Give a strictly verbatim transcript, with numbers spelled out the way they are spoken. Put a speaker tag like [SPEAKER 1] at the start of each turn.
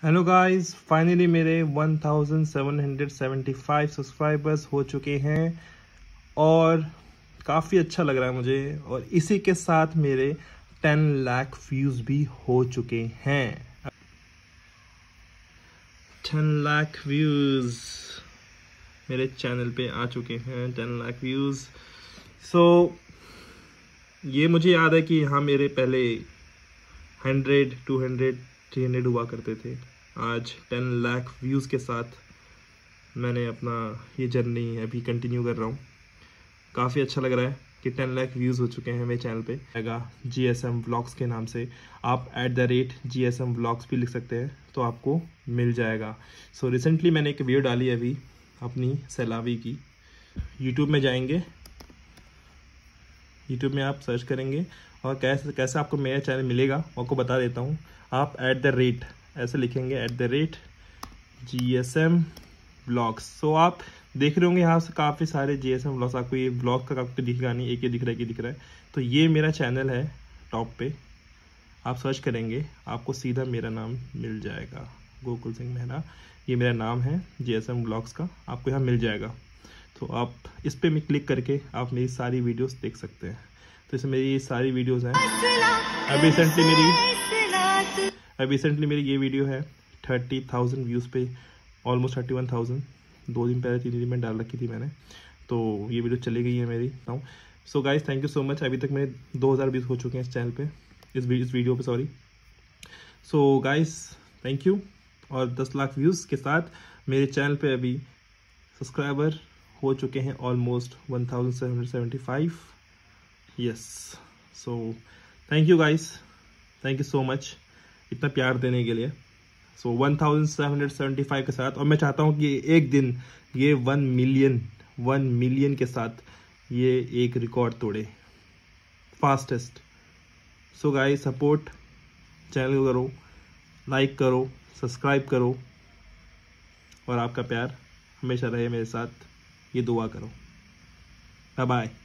[SPEAKER 1] Hello guys, finally मेरे one thousand seven hundred seventy five subscribers हो चुके हैं और काफ़ी अच्छा लग रहा है मुझे। और इसी के साथ मेरे टेन लाख व्यूज़ भी हो चुके हैं। टेन लाख व्यूज़ मेरे चैनल पे आ चुके हैं। Ten lakh views. सो ये मुझे याद है कि यहाँ मेरे पहले hundred two hundred three hundred हुआ करते थे। आज टेन लाख व्यूज़ के साथ मैंने अपना ये जर्नी अभी कंटिन्यू कर रहा हूँ। काफ़ी अच्छा लग रहा है कि टेन लाख व्यूज़ हो चुके हैं मेरे चैनल पे। आएगा जी एस एम व्लॉग्स के नाम से, आप at the rate G S M vlogs भी लिख सकते हैं तो आपको मिल जाएगा। सो so, रिसेंटली मैंने एक वीडियो डाली है अभी अपनी सैलावी की। यूट्यूब में जाएंगे, यूट्यूब में आप सर्च करेंगे और कैसे कैसे आपको मेरा चैनल मिलेगा आपको बता देता हूँ। आप एट द रेट ऐसे लिखेंगे, at the rate G S M blogs. So आप देख रहे होंगे यहाँ से काफ़ी सारे जी एस एम ब्लॉग्स। आपको ये ब्लॉग का आपको दिखेगा नहीं, एक ही दिख रहा है, एक ही दिख रहा है। तो ये मेरा चैनल है टॉप पे, आप सर्च करेंगे आपको सीधा मेरा नाम मिल जाएगा, गोकुल सिंह मेहरा। ये मेरा नाम है जी एस एम ब्लॉग्स का, आपको यहाँ मिल जाएगा। तो आप इस पर मैं क्लिक करके आप मेरी सारी वीडियोस देख सकते हैं। तो इसमें मेरी सारी वीडियोस हैं। अभी रिसेंटली मेरी अभी रिसेंटली मेरी ये वीडियो है थर्टी थाउजेंड व्यूज़ पे, ऑलमोस्ट थर्टी वन थाउजेंड। दो दिन पहले तीन दिन में डाल रखी थी मैंने, तो ये वीडियो चली गई है मेरी। So guys, thank you so much. अभी तक मेरे दो हज़ार व्यूज़ हो चुके हैं इस चैनल पे, इस इस वीडियो पे, sorry. So guys, thank you. और दस लाख व्यूज़ के साथ मेरे चैनल पे अभी सब्सक्राइबर हो चुके हैं almost one thousand seven hundred seventy five. Yes, so thank you guys, thank you so much इतना प्यार देने के लिए। So one thousand seven hundred seventy five के साथ, और मैं चाहता हूँ कि एक दिन ये वन मिलियन वन मिलियन के साथ ये एक रिकॉर्ड तोड़े, fastest. So guys, support channel को करो, लाइक करो, सब्सक्राइब करो और आपका प्यार हमेशा रहे मेरे साथ, ये दुआ करो। Bye bye.